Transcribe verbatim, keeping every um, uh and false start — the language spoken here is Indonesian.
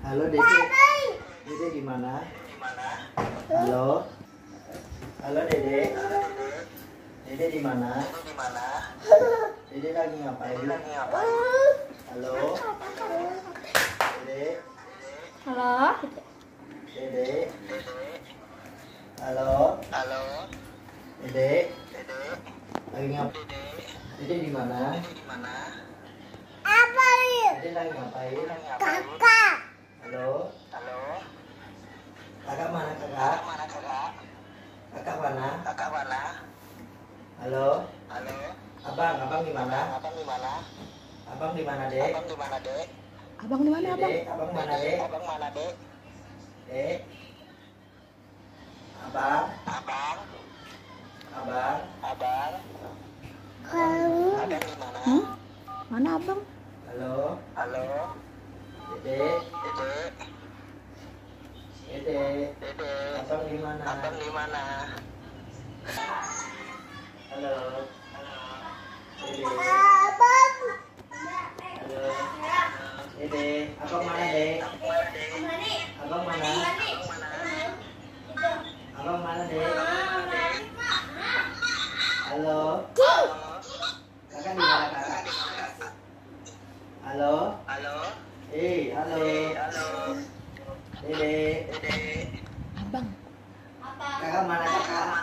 Halo Dede. Dede di mana? Halo. Halo Dede. Dede di mana? Dede lagi ngapain? Halo. Dede. Halo. Dede. Halo. Halo. Dede. Lagi ngapain? Dede di mana? Apa ini? Dede lagi ngapain? Kakak. Halo. Halo. Kakak mana kakak? Mana kakak? Kakak mana? Kakak mana? Halo. Halo. Abang, abang di mana? Abang di mana? Abang di mana, Dek? Abang di mana, Dek? Abang di mana, Abang? Dek, abang mana, Dek? Abang mana, Dek? Dek. Abang, Abang. abang. Abang. Kamu. Abang di mana? Hmm? Mana Abang? Halo. Halo. Dede. Dede. Dede. Dede. Abang di mana? Abang di mana? Halo. Dede. Abang. Halo. Dede. Abang mana, Dek? Abang mana? Abang mana, Dek? Halo. Kakak di mana, Kakak? Halo. Halo. Eh, halo. Halo. Dede. Dede. Abang. Kakak mana, Kakak?